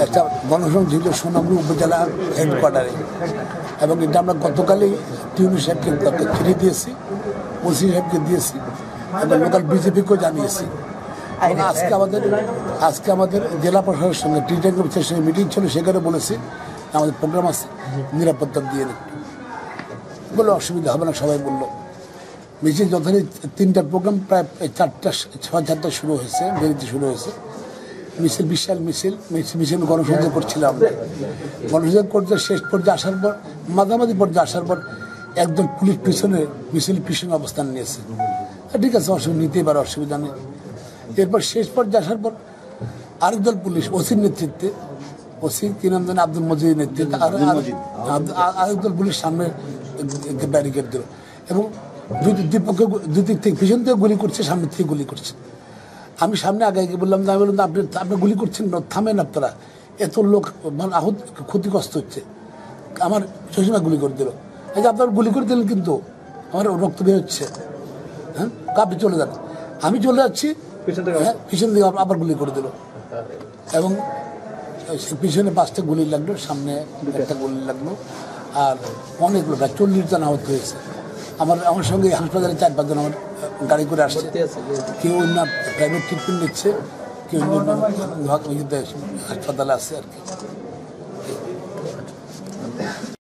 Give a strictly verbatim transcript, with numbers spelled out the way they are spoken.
একটা গণসংযোগ ছিল সোনামুড়ি উপজেলা হেডকোয়ার্টারে, এবং এটা আমরা গতকালই টিউনি সাহেবকে চিঠি দিয়েছি, ওসি সাহেবকে দিয়েছি এবং লোকাল বিজেপিকেও জানিয়েছি। আজকে আমাদের আজকে আমাদের জেলা প্রশাসনের সঙ্গে টিটেন অফিসের সঙ্গে মিটিং ছিল, সেখানে বলেছি আমাদের প্রোগ্রাম আছে, নিরাপত্তা দিয়ে একটু বলে অসুবিধা হবে না। সবাই বললো মিছিল যথারীতি তিনটার প্রোগ্রাম প্রায় চারটা ছয় চারটা শুরু হয়েছে, দেরিতে শুরু হয়েছে। মিছিল বিশাল মিছিল মিছিল গণসংযোগ করছিলাম আমরা। গণসংযোগ করতে শেষ পর্যায়ে আসার পর মাঝামাঝি পর্যায়ে আসার পর একজন পুলিশ পিছনে মিছিল পিছনে অবস্থান নিয়েছে। ঠিক আছে, অসুবিধা নিতেই পারে, অসুবিধা নেই। এরপর শেষ পর্যায়ে আসার পর আরেকদল পুলিশ ওসির নেতৃত্বে, ওসি তিন নাম আব্দুল মজিদের নেতৃত্বে আরেকদল পুলিশ সামনে ব্যারিকেড দিল এবং দুই দুই পক্ষে দুই দিক থেকে পিছন থেকে গুলি করছে, সামনে থেকে গুলি করছে। আমি সামনে আগে গিয়ে বললাম, আমি বললাম আপনি আপনি গুলি করছেন, থামেন আপনারা, এত লোক মানে আহত ক্ষতিগ্রস্ত হচ্ছে। আমার সবসময় গুলি করে দিল। এই যে আপনারা গুলি করে দিলেন, কিন্তু আমার রক্ত বের হচ্ছে, হ্যাঁ আপনি চলে যান। আমি চলে যাচ্ছি, হ্যাঁ পিছন দিকে আবার গুলি করে দিল এবং পিছনে পাঁচটা গুলি লাগলো, সামনে একটা গুলি লাগলো, আর অনেক লোক চল্লিশ জন আহত হয়েছে। আমার আমার সঙ্গে হাসপাতালে চার পাঁচজন আমার গাড়ি করে আসছে, কেউ অন্য প্রাইভেট ট্রিটমেন্ট নিচ্ছে, কেউ অন্য হাসপাতালে আছে আর কি।